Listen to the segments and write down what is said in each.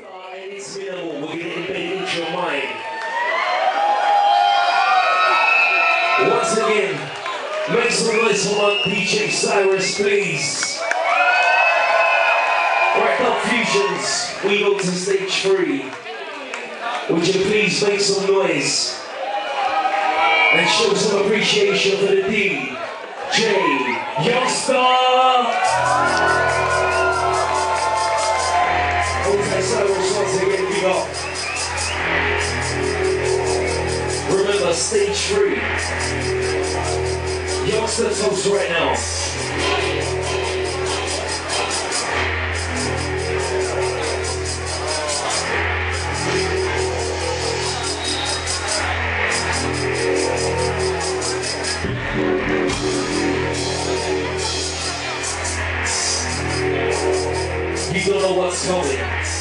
Youngstar and it's minimal. We're gonna embed it into your mind. Once again, make some noise for my DJ Cyrus, please. Right now, Fusions, we go to stage 3. Would you please make some noise and show some appreciation for the DJ Youngstar? Okay, Cyrus, once again, big up. Remember, stage 3. Youngstar toast right now. You don't know what's coming.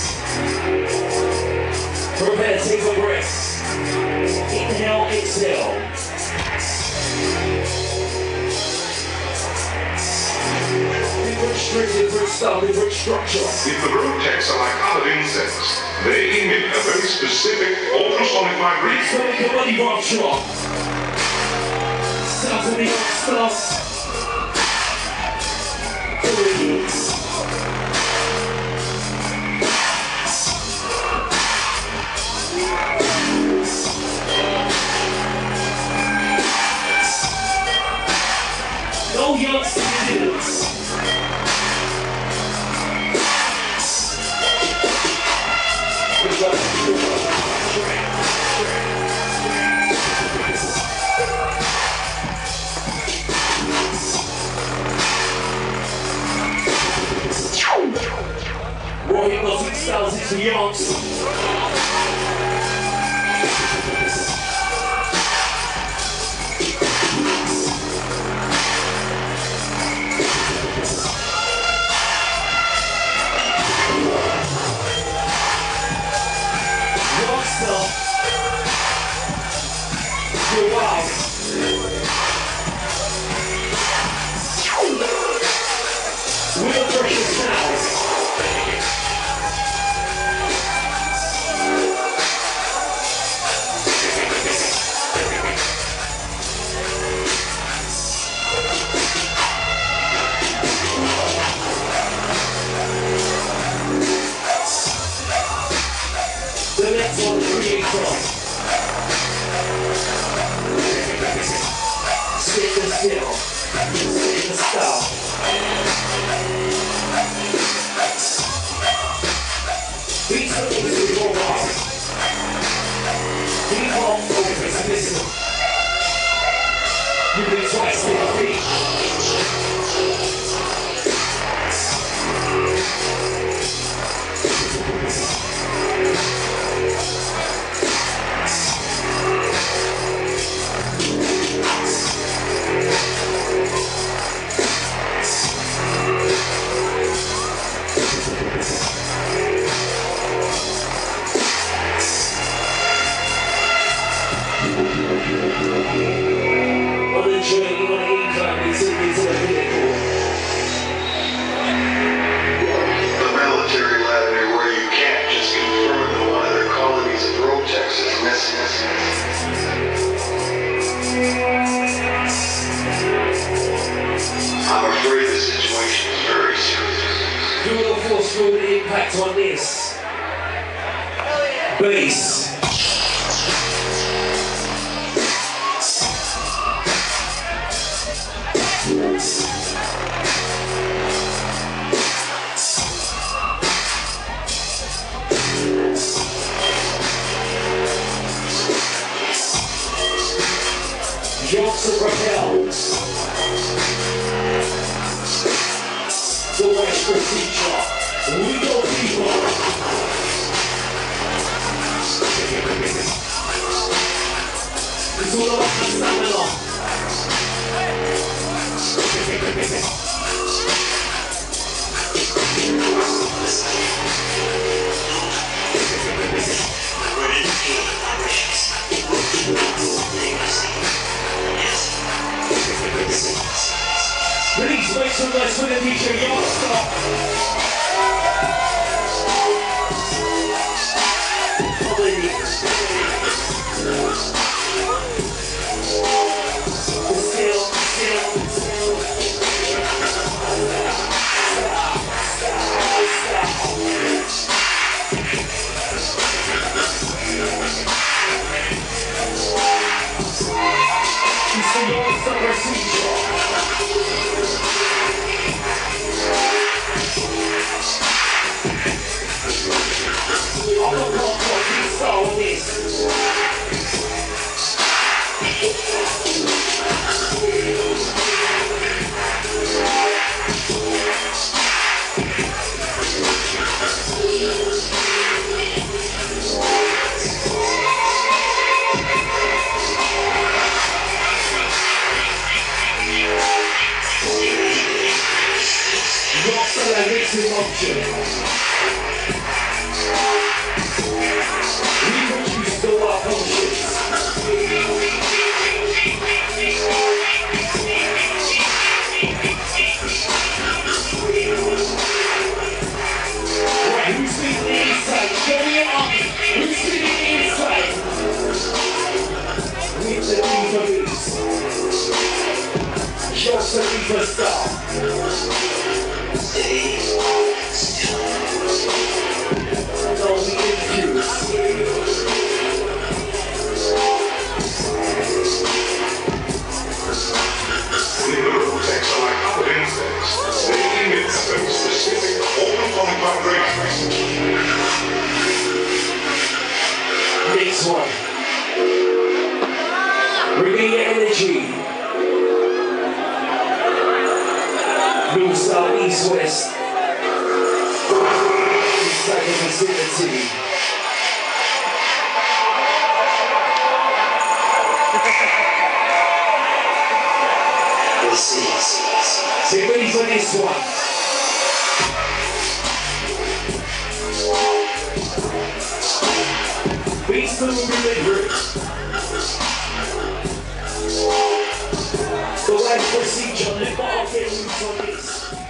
Prepare, take a breath. Inhale, exhale. Different string, different style, different structure. If the Rotex are like other insects, they emit a very specific ultrasonic vibration. So make a money rock shot. Sounds of the stuff. 3. No Youngstar. Raw hypnotic styles into Youngstar. You're wild. With a precious sound. The next one, Creator. Sit the still, sit the style. Beats the music to go wrong. Deep home focus, listen. You can twice to the beat. On the journey, on the incline, they take me to the pinnacle. The military lab near where you can't just confirmed that one of their colonies of Rotex is missing. I'm afraid the situation is very serious. Do the force field impact on this. Bass. Youngstar propels. The West procedure. We go people. It's all about the stamina. Please make some noise for the DJ Youngstar. mixing option. We produce the wild potions. Right, who's speaking inside? Show me your arms. Who's speaking inside? With the Diva beats. Just the Diva style. Don't be confused. Neurotex are like other insects. They emit very specific ultrasonic vibrations. Next one. Regain your energy. North, south, east, west. Inside the vicinity. Say ready for this one. Beats to deliver. The right procedure, live off and loose on this.